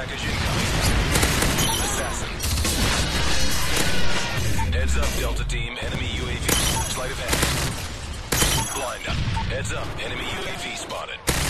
package incoming. Assassin. Heads up, Delta Team. Enemy UAV. Sleight of hand. Blind up. Heads up. Enemy UAV spotted.